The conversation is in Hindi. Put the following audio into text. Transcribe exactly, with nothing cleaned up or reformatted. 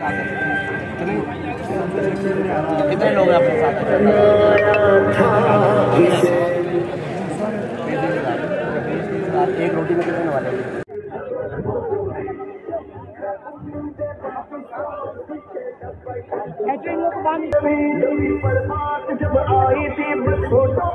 कितने लोग हैं अपने साथ? एक रोटी में कितने वाले? जब आई थी